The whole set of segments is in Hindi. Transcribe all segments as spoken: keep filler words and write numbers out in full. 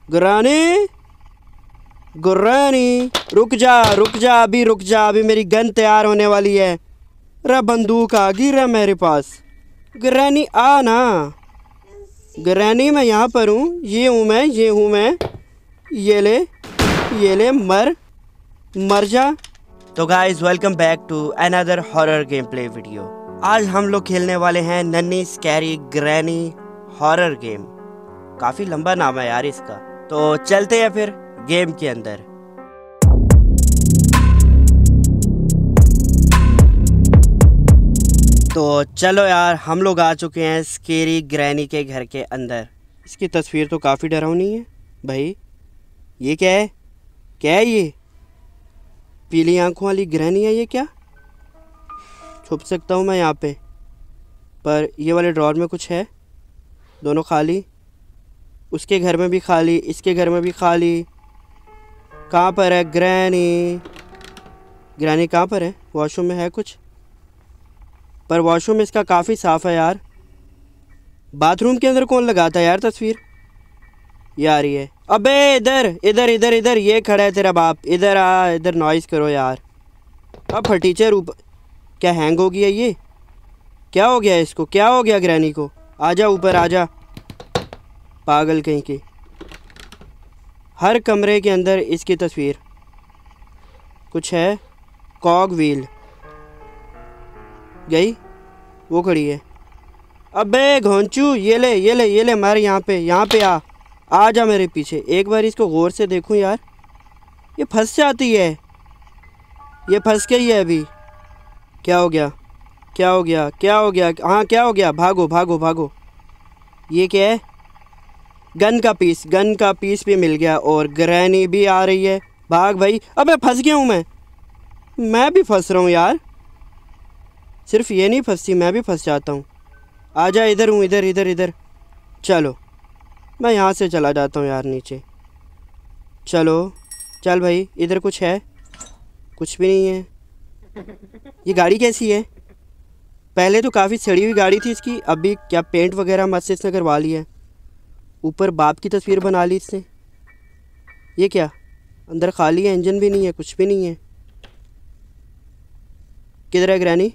ग्रानी, ग्रानी रुक जा, रुक जा, अभी रुक जा, अभी मेरी गन तैयार होने वाली है। रे बंदूक आ गई रे मेरे पास। ग्रानी आ ना। ग्रानी मैं यहाँ पर हूँ, ये हूँ मैं, ये हूँ मैं। ये ले, ये ले, मर मर जा। तो guys welcome back to another horror game play video. आज हम लोग खेलने वाले हैं नन्ही स्कैरी ग्रैनी हॉरर गेम। काफ़ी लंबा नाम है यार इसका। तो चलते हैं फिर गेम के अंदर। तो चलो यार, हम लोग आ चुके हैं स्कैरी ग्रैनी के घर के अंदर। इसकी तस्वीर तो काफ़ी डरावनी है भाई। ये क्या है? क्या है ये? पीली आंखों वाली ग्रैनी है ये क्या? छुप सकता हूँ मैं यहाँ पे, पर ये वाले ड्रॉर में कुछ है? दोनों खाली। उसके घर में भी खाली, इसके घर में भी खाली। कहाँ पर है ग्रैनी? ग्रैनी कहाँ पर है? वॉशरूम में है कुछ, पर वॉशरूम इसका काफ़ी साफ़ है यार। बाथरूम के अंदर कौन लगाता है यार तस्वीर? ये आ रही है। अबे इधर इधर इधर इधर, ये खड़ा है तेरा बाप। इधर आ, इधर नॉइज़ करो यार। अब फटीचर ऊपर क्या हैंग हो गया? ये क्या हो गया इसको? क्या हो गया ग्रैनी को? आजा ऊपर आजा, पागल कहीं की। हर कमरे के अंदर इसकी तस्वीर। कुछ है? कॉग व्हील गई, वो खड़ी है। अबे घोंचू, ये ले ये ले ये ले, मार यहाँ पे, यहाँ पे आ आ जा मेरे पीछे। एक बार इसको गौर से देखूं यार। ये फंस जाती है, ये फंस गई है अभी। क्या हो गया? क्या हो गया? क्या हो गया? हाँ क्या हो गया? भागो भागो भागो। ये क्या है? गन का पीस, गन का पीस भी मिल गया और ग्रैनी भी आ रही है। भाग भाई। अबे फंस गया हूँ मैं मैं भी फंस रहा हूँ यार। सिर्फ ये नहीं फंसती, मैं भी फंस जाता हूँ। आजा, इधर हूँ, इधर इधर इधर। चलो मैं यहाँ से चला जाता हूँ यार नीचे। चलो चल भाई। इधर कुछ है? कुछ भी नहीं है। ये गाड़ी कैसी है? पहले तो काफ़ी सड़ी हुई गाड़ी थी इसकी, अभी क्या पेंट वगैरह मस्त इसने करवा ली है। ऊपर बाप की तस्वीर बना ली इसने। ये क्या? अंदर खाली है, इंजन भी नहीं है, कुछ भी नहीं है। किधर है ग्रैनी?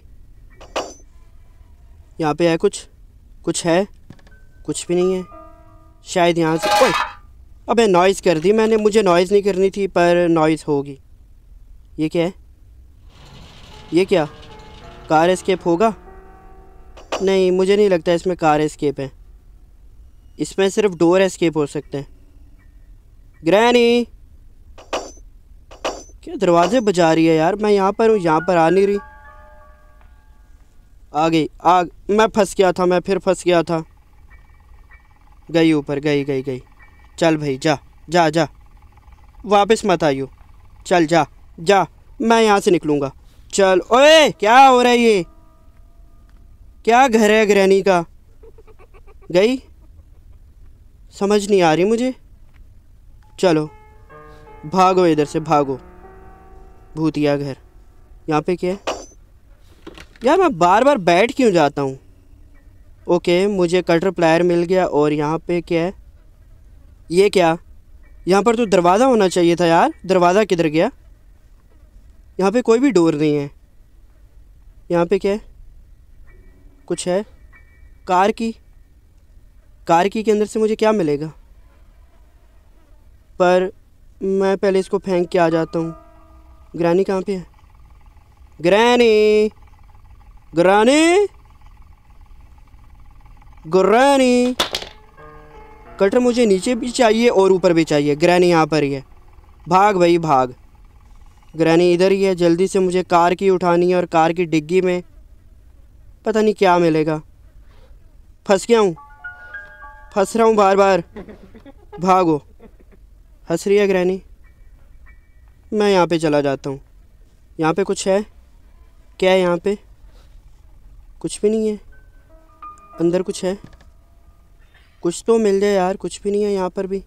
यहाँ पे है कुछ? कुछ है? कुछ भी नहीं है शायद। यहाँ से ओए, अबे नॉइज़ कर दी मैंने। मुझे नॉइज़ नहीं करनी थी, पर नॉइज़ होगी। ये क्या है? ये क्या? कार एस्केप होगा? नहीं, मुझे नहीं लगता इसमें कार एस्केप है। इसमें सिर्फ डोर एस्केप हो सकते हैं। ग्रैनी क्या दरवाजे बजा रही है यार? मैं यहाँ पर हूँ, यहाँ पर आ नहीं रही। आ गई। आ मैं फंस गया था, मैं फिर फंस गया था। गई ऊपर, गई गई गई। चल भाई जा जा जा, वापस मत आइयो। चल जा जा, मैं यहाँ से निकलूँगा। चल। ओए क्या हो रहा है ये? क्या घर है ग्रैनी का? गई? समझ नहीं आ रही मुझे। चलो भागो इधर से, भागो। भूतिया घर। यहाँ पे क्या है यार? मैं बार बार बैठ क्यों जाता हूँ? ओके, मुझे कटर प्लायर मिल गया। और यहाँ पे क्या है? ये क्या? यहाँ पर तो दरवाज़ा होना चाहिए था यार। दरवाज़ा किधर गया? यहाँ पे कोई भी डोर नहीं है। यहाँ पे क्या है? कुछ है? कार की। कार की के अंदर से मुझे क्या मिलेगा? पर मैं पहले इसको फेंक के आ जाता हूँ। ग्रैनी कहाँ पे है? Granny, granny, granny. कटर मुझे नीचे भी चाहिए और ऊपर भी चाहिए। ग्रैनी यहाँ पर ही है। भाग भाई भाग। ग्रैनी इधर ही है। जल्दी से मुझे कार की उठानी है और कार की डिग्गी में पता नहीं क्या मिलेगा। फंस गया हूँ, फंस रहा हूँ बार बार। भागो। हंस रही है ग्रैनी। मैं यहाँ पे चला जाता हूँ। यहाँ पे कुछ है? क्या है यहाँ पे? कुछ भी नहीं है। अंदर कुछ है? कुछ तो मिल जाए यार। कुछ भी नहीं है यहाँ पर भी।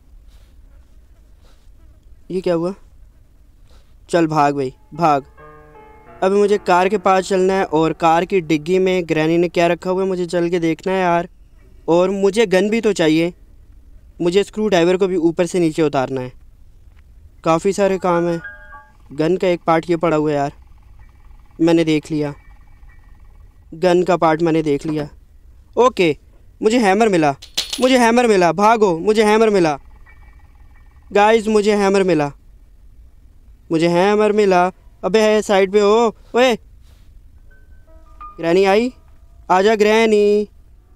ये क्या हुआ? चल भाग भाई भाग। अब मुझे कार के पास चलना है और कार की डिग्गी में ग्रैनी ने क्या रखा हुआ है मुझे चल के देखना है यार। और मुझे गन भी तो चाहिए। मुझे स्क्रू ड्राइवर को भी ऊपर से नीचे उतारना है। काफ़ी सारे काम हैं। गन का एक पार्ट ये पड़ा हुआ है यार, मैंने देख लिया। गन का पार्ट मैंने देख लिया। ओके, मुझे हैमर मिला, मुझे हैमर मिला। भागो, मुझे हैमर मिला गाइस, मुझे हैमर मिला, मुझे हैमर मिला। अबे है साइड पे हो। ओए ग्रैनी आई, आजा ग्रैनी।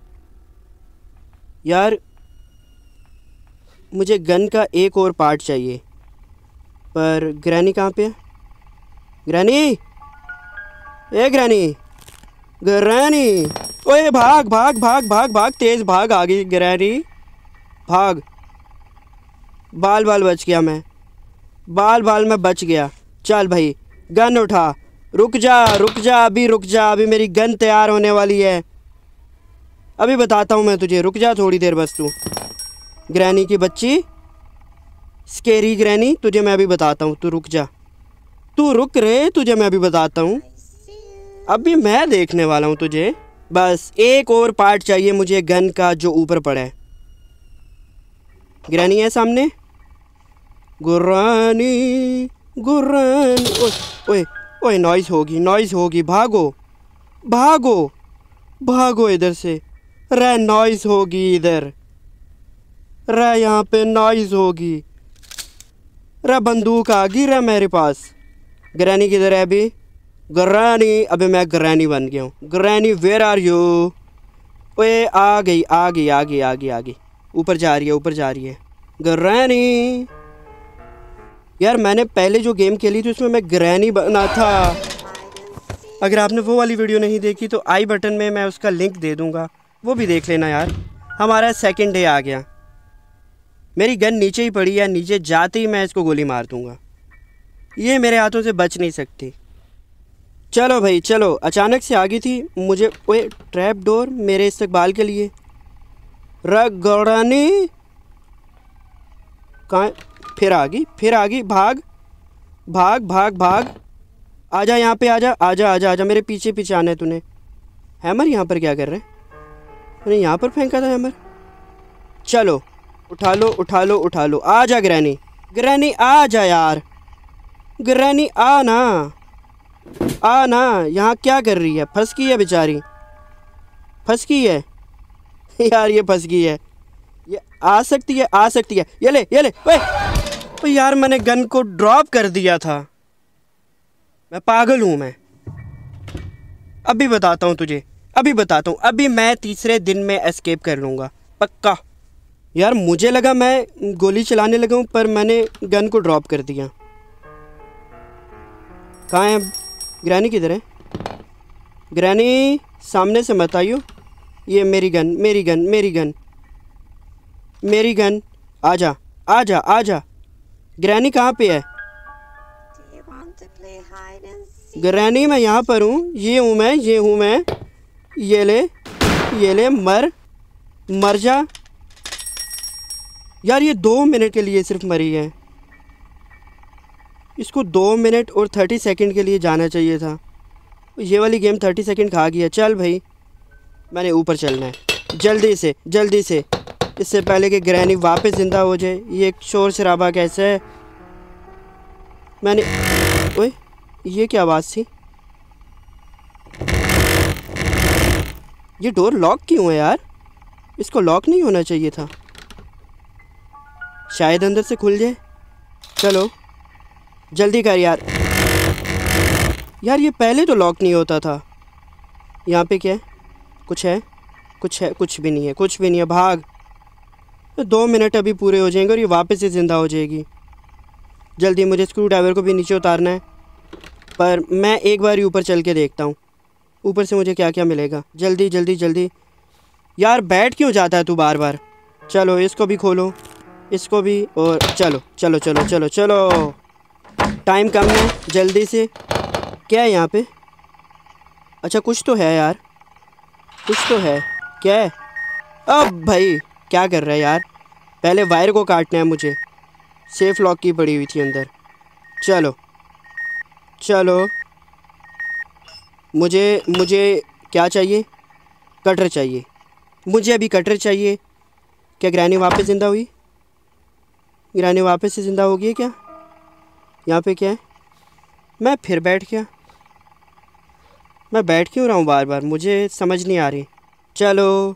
यार मुझे गन का एक और पार्ट चाहिए, पर ग्रैनी कहाँ पे है? ग्रैनी, ए ग्रैनी, ग्रैनी। ओए भाग भाग भाग भाग भाग, तेज़ भाग, आ गई ग्रैनी, भाग। बाल बाल बच गया मैं, बाल बाल में बच गया। चल भाई गन उठा। रुक जा रुक जा, अभी रुक जा, अभी मेरी गन तैयार होने वाली है। अभी बताता हूँ मैं तुझे, रुक जा थोड़ी देर बस तू। ग्रैनी की बच्ची, स्केरी ग्रैनी, तुझे मैं अभी बताता हूँ, तू रुक जा, तू रुक रे, तुझे मैं अभी बताता हूँ। अभी मैं देखने वाला हूँ तुझे। बस एक और पार्ट चाहिए मुझे गन का जो ऊपर पड़ा है। ग्रैनी है सामने। गुर्रानी गुर्रानी। ओए ओए ओए, नॉइज़ होगी, नॉइज़ होगी, भागो भागो भागो इधर से। रे नॉइज़ होगी इधर, रे यहाँ पे नॉइज़ होगी। रे बंदूक आ गई रे मेरे पास। ग्रैनी किधर है अभी? ग्रैनी, अबे मैं ग्रैनी बन गया हूँ। Granny where are you? ओए आ गई आ गई आ गई आ गई आ गई, ऊपर जा रही है, ऊपर जा रही है ग्रैनी। यार मैंने पहले जो गेम खेली थी उसमें मैं ग्रैनी बना था। अगर आपने वो वाली वीडियो नहीं देखी तो आई बटन में मैं उसका लिंक दे दूँगा, वो भी देख लेना यार। हमारा सेकंड डे आ गया। मेरी गन नीचे ही पड़ी है, नीचे जाते ही मैं इसको गोली मार दूँगा, ये मेरे हाथों से बच नहीं सकती। चलो भाई चलो, अचानक से आ गई थी मुझे। ओए ट्रैप डोर मेरे इस्तकबाल के लिए। रगड़ानी कहाँ? फिर आ गई, फिर आ गई। भाग भाग भाग भाग, आजा यहाँ पे, आजा आजा आजा आजा, मेरे पीछे पीछे आना है तूने। हैमर यहाँ पर क्या कर रहे हैं? मैंने यहाँ पर फेंका था हैमर। चलो उठा लो उठा लो उठा लो। आजा ग्रैनी, ग्रैनी आजा यार, ग्रैनी आ ना, आ ना। यहाँ क्या कर रही है? फंस गई है बेचारी, फंस गई है यार, ये फंस गई है। ये आ सकती है, आ सकती है। ये ले ये ले। ओए तो यार मैंने गन को ड्रॉप कर दिया था, मैं पागल हूँ मैं। अभी बताता हूँ तुझे, अभी बताता हूँ। अभी मैं तीसरे दिन में एस्केप कर लूँगा पक्का। यार मुझे लगा मैं गोली चलाने लगा हूँ, पर मैंने गन को ड्रॉप कर दिया। कहाँ है ग्रैनी? किधर है ग्रैनी? सामने से मत आइयो। ये मेरी गन, मेरी गन, मेरी गन, मेरी गन। आजा आजा आजा। ग्रैनी कहाँ पे है? ग्रैनी मैं यहाँ पर हूँ, ये हूँ मैं, ये हूँ मैं। ये ले ये ले, मर मर जा। यार ये दो मिनट के लिए सिर्फ मरी है, इसको दो मिनट और थर्टी सेकंड के लिए जाना चाहिए था। ये वाली गेम थर्टी सेकंड खा गया। चल भाई मैंने ऊपर चलना है जल्दी से जल्दी से, इससे पहले कि ग्रैनी वापस ज़िंदा हो जाए। ये शोर शराबा कैसे है? मैंने ओए ये क्या आवाज़ थी? ये डोर लॉक क्यों है यार? इसको लॉक नहीं होना चाहिए था, शायद अंदर से खुल जाए। चलो जल्दी कर यार। यार ये पहले तो लॉक नहीं होता था। यहाँ पे क्या है? कुछ है? कुछ है? कुछ भी नहीं है, कुछ भी नहीं है। भाग, तो दो मिनट अभी पूरे हो जाएंगे और ये वापस से ज़िंदा हो जाएगी। जल्दी मुझे स्क्रू ड्राइवर को भी नीचे उतारना है, पर मैं एक बार ही ऊपर चल के देखता हूँ ऊपर से मुझे क्या क्या मिलेगा। जल्दी जल्दी जल्दी। यार बैठ क्यों जाता है तू बार बार? चलो इसको भी खोलो, इसको भी, और चलो चलो चलो चलो चलो। टाइम कम है, जल्दी से। क्या है यहाँ पे? अच्छा कुछ तो है यार, कुछ तो है। क्या है? अब भाई क्या कर रहा है यार? पहले वायर को काटना है मुझे, सेफ लॉक की पड़ी हुई थी अंदर। चलो चलो, मुझे मुझे क्या चाहिए? कटर चाहिए मुझे, अभी कटर चाहिए। क्या ग्रैनी वापस ज़िंदा हुई? ग्रैनी वापस से ज़िंदा हो गई है क्या? यहाँ पे क्या है? मैं फिर बैठ गया। मैं बैठ क्यों रहा हूँ बार बार, मुझे समझ नहीं आ रही। चलो,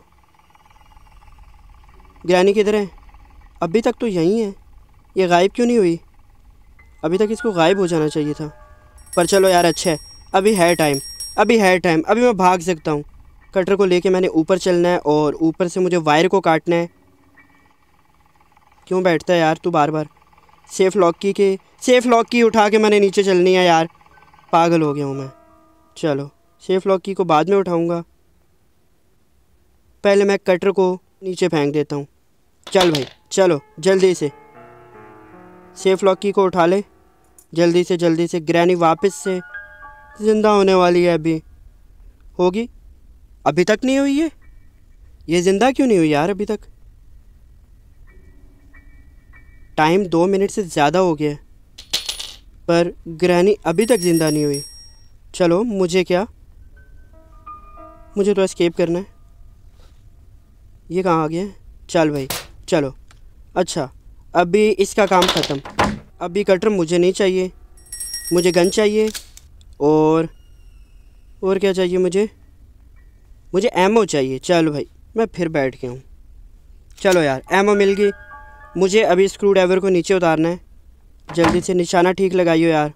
ग्रैनी किधर है? अभी तक तो यहीं है। ये गायब क्यों नहीं हुई? अभी तक इसको गायब हो जाना चाहिए था। पर चलो यार, अच्छा है, अभी है टाइम, अभी है टाइम, अभी मैं भाग सकता हूँ। कटर को लेके मैंने ऊपर चलना है और ऊपर से मुझे वायर को काटना है। क्यों बैठता है यार तू बार बार? सेफ़ लॉक की के सेफ़ लॉक की उठा के मैंने नीचे चलनी है यार। पागल हो गया हूँ मैं। चलो, सेफ़ लॉक की को बाद में उठाऊँगा, पहले मैं कटर को नीचे फेंक देता हूँ। चल भाई चलो, जल्दी से सेफ़ लॉक की को उठा ले, जल्दी से जल्दी से। ग्रैनी वापस से ज़िंदा होने वाली है। अभी होगी? अभी तक नहीं हुई है। ये ज़िंदा क्यों नहीं हुई यार अभी तक? टाइम दो मिनट से ज़्यादा हो गया है, पर ग्रैनी अभी तक ज़िंदा नहीं हुई। चलो, मुझे क्या, मुझे तो एस्केप करना है। ये कहाँ आ गया है? चल भाई चलो। अच्छा, अभी इसका काम ख़त्म। अभी कटर मुझे नहीं चाहिए, मुझे गन चाहिए। और और क्या चाहिए मुझे? मुझे एमओ चाहिए। चलो भाई, मैं फिर बैठ गया हूँ। चलो यार, एमओ मिल गई। मुझे अभी स्क्रू ड्राइवर को नीचे उतारना है। जल्दी से निशाना ठीक लगाइयो यार।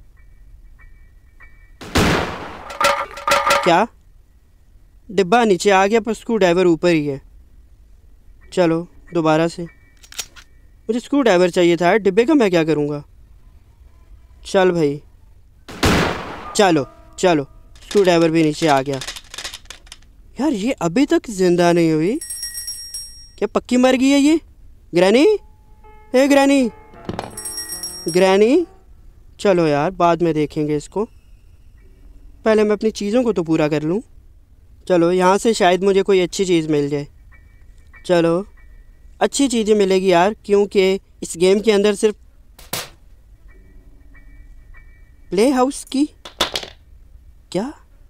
क्या? डिब्बा नीचे आ गया पर स्क्रू ड्राइवर ऊपर ही है। चलो दोबारा से, मुझे स्क्रू ड्राइवर चाहिए था। डिब्बे का मैं क्या करूँगा? चल भाई, चलो चलो, स्क्रू ड्राइवर भी नीचे आ गया। यार ये अभी तक ज़िंदा नहीं हुई, क्या पक्की मर गई है ये? Granny, hey granny, granny. चलो यार, बाद में देखेंगे इसको, पहले मैं अपनी चीज़ों को तो पूरा कर लूँ। चलो, यहाँ से शायद मुझे कोई अच्छी चीज़ मिल जाए। चलो, अच्छी चीज़ें मिलेगी यार, क्योंकि इस गेम के अंदर सिर्फ प्ले हाउस की। क्या?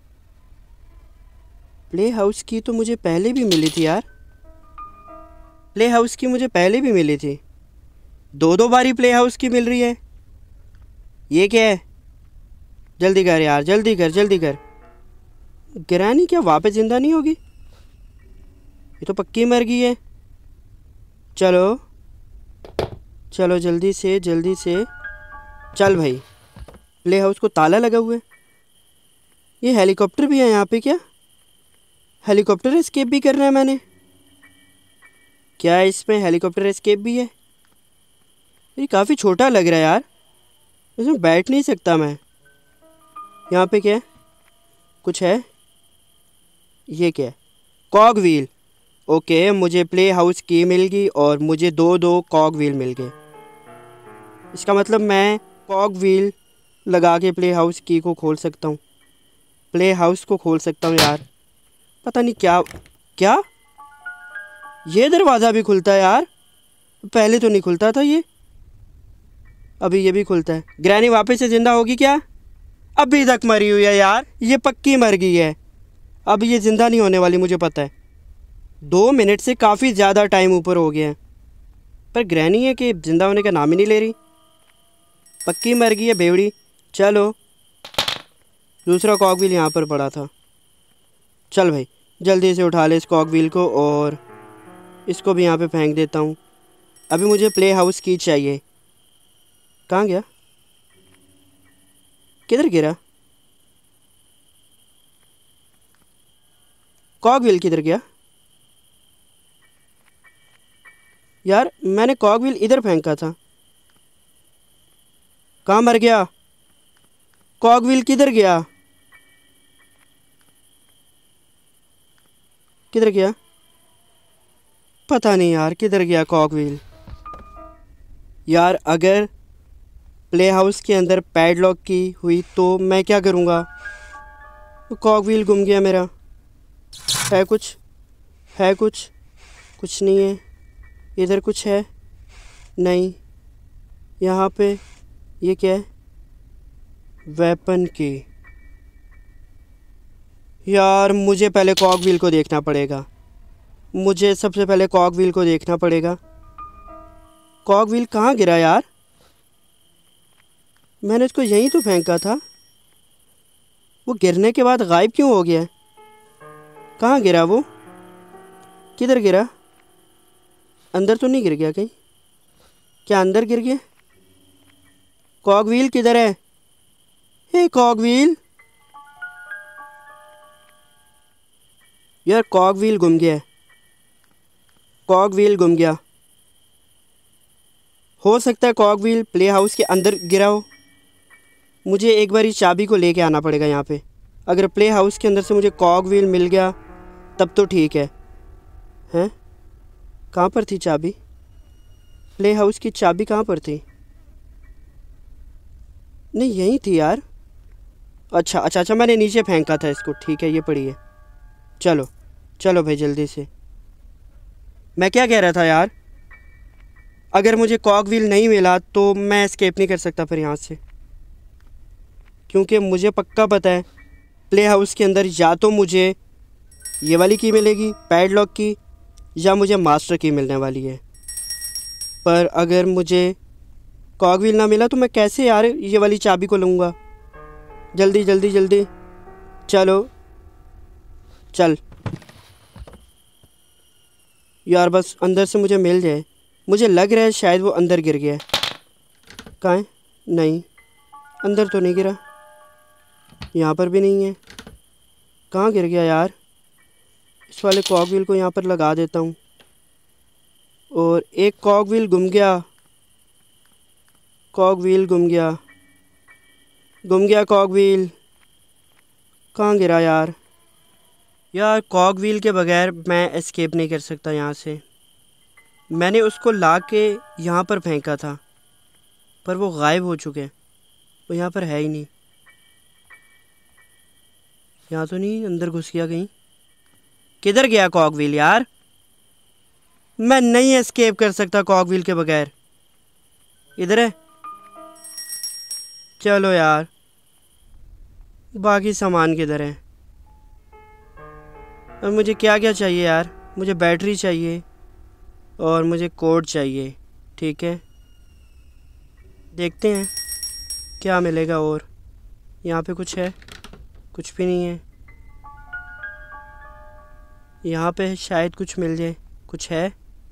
प्ले हाउस की तो मुझे पहले भी मिली थी यार। प्ले हाउस की मुझे पहले भी मिली थी। दो दो बारी प्ले हाउस की मिल रही है। ये क्या है? जल्दी कर यार, जल्दी कर जल्दी कर। ग्रैनी क्या वापस ज़िंदा नहीं होगी? ये तो पक्की मर गई है। चलो चलो, जल्दी से जल्दी से। चल भाई, प्ले हाउस को ताला लगा हुआ है। ये हेलीकॉप्टर भी है यहाँ पे क्या? हेलीकॉप्टर एस्केप भी करना है मैंने? क्या इसमें हेलीकॉप्टर एस्केप भी है? ये काफ़ी छोटा लग रहा है यार, इसमें बैठ नहीं सकता मैं। यहाँ पे क्या है? कुछ है? ये क्या है? Cog wheel. ओके, मुझे प्ले हाउस की मिल गई और मुझे दो दो कॉग व्हील मिल गए। इसका मतलब मैं कॉग व्हील लगा के प्ले हाउस की को खोल सकता हूँ। प्ले हाउस को खोल सकता हूँ यार। पता नहीं क्या क्या ये दरवाज़ा भी खुलता है यार? पहले तो नहीं खुलता था ये, अभी ये भी खुलता है। ग्रैनी वापस से ज़िंदा होगी क्या? अभी तक मरी हुई है यार, ये पक्की मर गई है। अब ये ज़िंदा नहीं होने वाली, मुझे पता है। दो मिनट से काफ़ी ज़्यादा टाइम ऊपर हो गया है, पर ग्रैनी है कि ज़िंदा होने का नाम ही नहीं ले रही। पक्की मर गई है बेवड़ी। चलो, दूसरा कॉक व्हील यहाँ पर पड़ा था। चल भाई, जल्दी से उठा ले इस कॉक व्हील को और इसको भी यहाँ पे फेंक देता हूँ। अभी मुझे प्ले हाउस की चाहिए। कहाँ गया? किधर गिरा? कॉक व्हील किधर गया? यार मैंने कॉक व्हील इधर फेंका था, कहाँ मर गया? कॉक व्हील किधर गया? किधर गया? पता नहीं यार, किधर गया कॉक व्हील? यार अगर प्ले हाउस के अंदर पैडलॉक की हुई तो मैं क्या करूँगा? तो कॉक व्हील गुम गया मेरा। है कुछ? है कुछ? कुछ नहीं है। इधर कुछ है? नहीं। यहाँ पे ये क्या है? वेपन की। यार मुझे पहले कॉक व्हील को देखना पड़ेगा। मुझे सबसे पहले कॉग व्हील को देखना पड़ेगा। कॉग व्हील कहाँ गिरा यार? मैंने इसको यहीं तो फेंका था। वो गिरने के बाद गायब क्यों हो गया? कहाँ गिरा वो? किधर गिरा? अंदर तो नहीं गिर गया कहीं? क्या अंदर गिर गया? कॉग व्हील किधर है? हे कॉग व्हील, यार कॉग व्हील गुम गया है। कॉग व्हील गुम गया। हो सकता है कॉग व्हील प्ले हाउस के अंदर गिरा हो। मुझे एक बार इस चाबी को लेके आना पड़ेगा यहाँ पे। अगर प्ले हाउस के अंदर से मुझे कॉग व्हील मिल गया तब तो ठीक है। हैं? कहाँ पर थी चाबी? प्ले हाउस की चाबी कहाँ पर थी? नहीं यहीं थी यार। अच्छा अच्छा अच्छा, मैंने नीचे फेंका था इसको। ठीक है, ये पड़ी है। चलो चलो भाई जल्दी से। मैं क्या कह रहा था यार, अगर मुझे कॉग व्हील नहीं मिला तो मैं एस्केप नहीं कर सकता फिर यहाँ से, क्योंकि मुझे पक्का पता है प्ले हाउस के अंदर या तो मुझे ये वाली की मिलेगी पैडलॉक की, या मुझे मास्टर की मिलने वाली है। पर अगर मुझे कॉग व्हील ना मिला तो मैं कैसे यार ये वाली चाबी को लूँगा? जल्दी जल्दी जल्दी चलो चल यार, बस अंदर से मुझे मिल जाए। मुझे लग रहा है शायद वो अंदर गिर गया है। कहाँ है? नहीं, अंदर तो नहीं गिरा। यहाँ पर भी नहीं है। कहाँ गिर गया यार? इस वाले कॉग व्हील को यहाँ पर लगा देता हूँ। और एक कॉग व्हील गुम गया। कॉग व्हील गुम गया। गुम गया कॉग व्हील। कहाँ गिरा यार? यार कॉग व्हील के बगैर मैं एस्केप नहीं कर सकता यहाँ से। मैंने उसको ला के यहाँ पर फेंका था पर वो गायब हो चुके हैं। वो यहाँ पर है ही नहीं। यहाँ तो नहीं अंदर घुस गया कहीं? किधर गया कॉग व्हील यार? मैं नहीं एस्केप कर सकता कॉग व्हील के बगैर। इधर है? चलो यार, बाकी सामान किधर है? अब मुझे क्या क्या चाहिए यार? मुझे बैटरी चाहिए और मुझे कोड चाहिए। ठीक है, देखते हैं क्या मिलेगा। और यहाँ पे कुछ है? कुछ भी नहीं है। यहाँ पे शायद कुछ मिल जाए। कुछ है?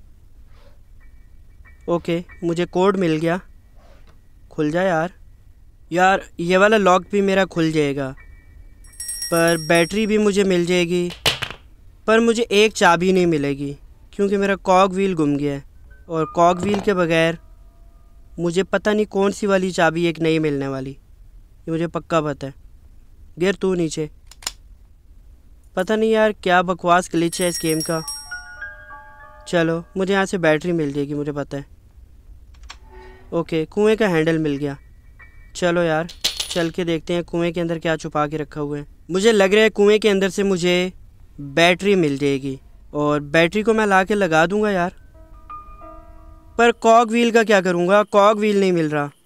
ओके, मुझे कोड मिल गया। खुल जाए यार। यार ये वाला लॉक भी मेरा खुल जाएगा, पर बैटरी भी मुझे मिल जाएगी, पर मुझे एक चाबी नहीं मिलेगी क्योंकि मेरा कॉग व्हील गुम गया है। और कॉग व्हील के बगैर मुझे पता नहीं कौन सी वाली चाबी एक नहीं मिलने वाली, ये मुझे पक्का पता है। गिर तू नीचे। पता नहीं यार क्या बकवास ग्लिच है इस गेम का। चलो मुझे यहाँ से बैटरी मिल जाएगी, मुझे पता है। ओके, कुएं का हैंडल मिल गया। चलो यार चल के देखते हैं कुएं के अंदर क्या छुपा के रखा हुआ है। मुझे लग रहा है कुएं के अंदर से मुझे बैटरी मिल जाएगी और बैटरी को मैं ला के लगा दूंगा यार। पर कॉग व्हील का क्या करूंगा? कॉग व्हील नहीं मिल रहा।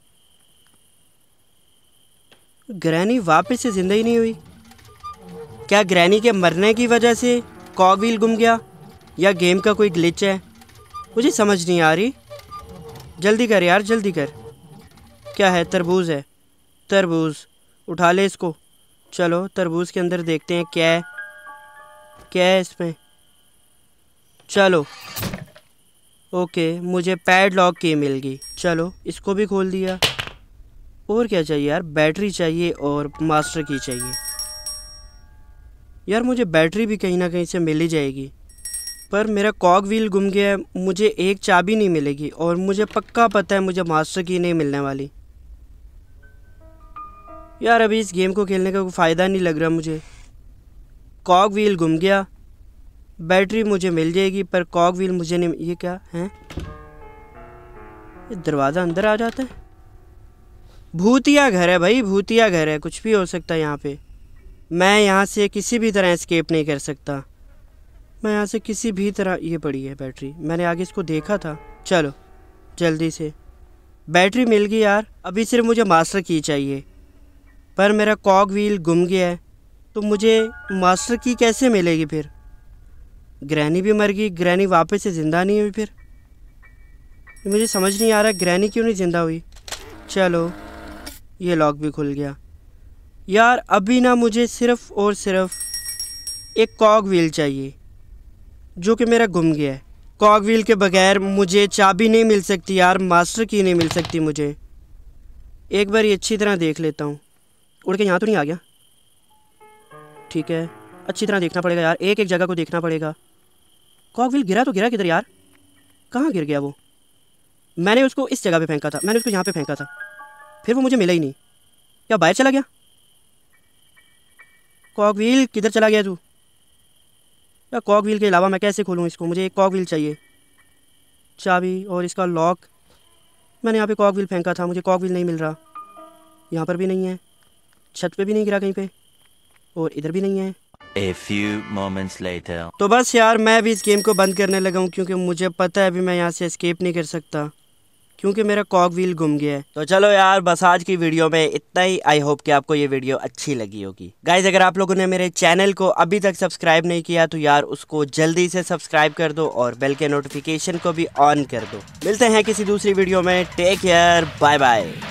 ग्रैनी वापस से जिंदा ही नहीं हुई। क्या ग्रैनी के मरने की वजह से कॉग व्हील गुम गया या गेम का कोई ग्लिच है? मुझे समझ नहीं आ रही। जल्दी कर यार, जल्दी कर। क्या है? तरबूज है। तरबूज उठा ले इसको। चलो तरबूज के अंदर देखते हैं क्या है। क्या है इसमें? चलो ओके, मुझे पैडलॉक की मिल गई। चलो इसको भी खोल दिया। और क्या चाहिए यार? बैटरी चाहिए और मास्टर की चाहिए। यार मुझे बैटरी भी कहीं ना कहीं से मिल ही जाएगी, पर मेरा कॉग व्हील गुम गया है। मुझे एक चाबी नहीं मिलेगी और मुझे पक्का पता है मुझे मास्टर की नहीं मिलने वाली। यार अभी इस गेम को खेलने का कोई फ़ायदा नहीं लग रहा मुझे। कॉग व्हील गुम गया, बैटरी मुझे मिल जाएगी पर कॉग व्हील मुझे नहीं। ये क्या है? ये दरवाज़ा अंदर आ जाता है। भूतिया घर है भाई, भूतिया घर है। कुछ भी हो सकता है यहाँ पे। मैं यहाँ से किसी भी तरह एस्केप नहीं कर सकता। मैं यहाँ से किसी भी तरह। ये पड़ी है बैटरी, मैंने आगे इसको देखा था। चलो जल्दी से। बैटरी मिल गई यार। अभी सिर्फ मुझे मास्टर की चाहिए, पर मेरा कॉग व्हील गुम गया है तो मुझे मास्टर की कैसे मिलेगी फिर? ग्रैनी भी मर गई, ग्रैनी वापस से ज़िंदा नहीं हुई। फिर मुझे समझ नहीं आ रहा ग्रैनी क्यों नहीं ज़िंदा हुई। चलो ये लॉक भी खुल गया। यार अभी ना मुझे सिर्फ़ और सिर्फ एक कॉग व्हील चाहिए जो कि मेरा गुम गया है। कॉग व्हील के बगैर मुझे चाबी नहीं मिल सकती यार, मास्टर की नहीं मिल सकती मुझे। एक बार ये अच्छी तरह देख लेता हूँ। उड़ के यहाँ तो नहीं आ गया? ठीक है, अच्छी तरह देखना पड़ेगा यार, एक एक जगह को देखना पड़ेगा। कॉग व्हील गिरा तो गिरा किधर यार? कहाँ गिर गया वो? मैंने उसको इस जगह पे फेंका था, मैंने उसको यहाँ पे फेंका था, फिर वो मुझे मिला ही नहीं। क्या बाहर चला गया? कॉग व्हील किधर चला गया तू? या कॉग व्हील के अलावा मैं कैसे खोलूँ इसको? मुझे एक कॉग व्हील चाहिए, चाबी और इसका लॉक। मैंने यहाँ पे कॉग व्हील फेंका था, मुझे कॉग व्हील नहीं मिल रहा। यहाँ पर भी नहीं है, छत पे भी नहीं गिरा कहीं पे, और इधर भी नहीं है। A few moments later. तो बस यार मैं भी इस गेम को बंद करने लगा हूँ, क्योंकि मुझे पता है अभी मैं यहाँ से एस्केप नहीं कर सकता, क्योंकि मेरा कॉग व्हील गुम गया है। तो चलो यार बस आज की वीडियो में इतना ही। आई होप कि आपको ये वीडियो अच्छी लगी होगी। गाइज अगर आप लोगों ने मेरे चैनल को अभी तक सब्सक्राइब नहीं किया तो यार उसको जल्दी से सब्सक्राइब कर दो और बेल के नोटिफिकेशन को भी ऑन कर दो। मिलते हैं किसी दूसरी वीडियो में। Take care, bye bye.